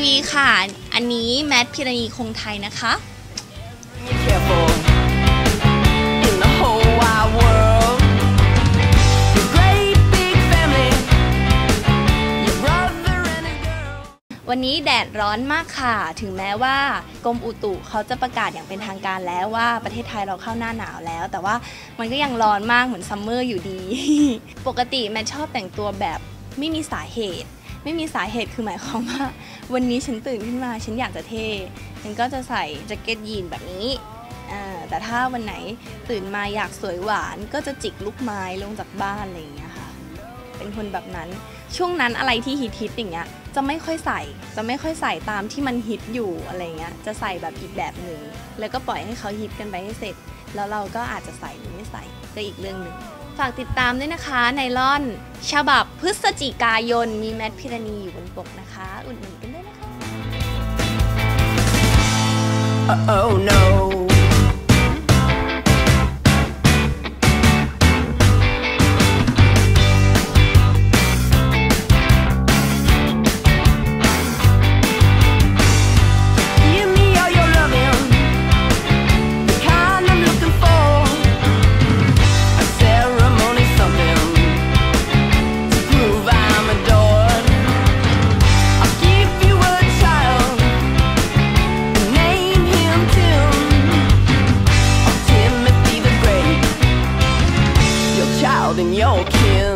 วีค่ะอันนี้แมทพิรณีคงไทยนะคะวันนี้แดดร้อนมากค่ะถึงแม้ว่ากรมอุตุเขาจะประกาศอย่างเป็นทางการแล้วว่าประเทศไทยเราเข้าหน้าหนาวแล้วแต่ว่ามันก็ยังร้อนมากเหมือนซัมเมอร์อยู่ดี ปกติแมทชอบแต่งตัวแบบไม่มีสาเหตุคือหมายความว่าวันนี้ฉันตื่นขึ้นมาฉันอยากจะเท่ฉันก็จะใส่แจ็คเก็ตยีนแบบนี้แต่ถ้าวันไหนตื่นมาอยากสวยหวานก็จะจิกลูกไม้ลงจากบ้านอะไรอย่างเงี้ยค่ะเป็นคนแบบนั้นช่วงนั้นอะไรที่ฮิตอย่างเงี้ยจะไม่ค่อยใส่ตามที่มันฮิตอยู่อะไรเงี้ยจะใส่แบบอีกแบบหนึ่งแล้วก็ปล่อยให้เขาฮิตกันไปให้เสร็จแล้วเราก็อาจจะใส่หรือไม่ใส่ก็อีกเรื่องหนึ่งฝากติดตามด้วยนะคะไนล่อนฉบับพฤศจิกายนมีแมทพิรณีอยู่บนปกนะคะอุดหนุนกันด้วยนะคะ Oh no in your kin.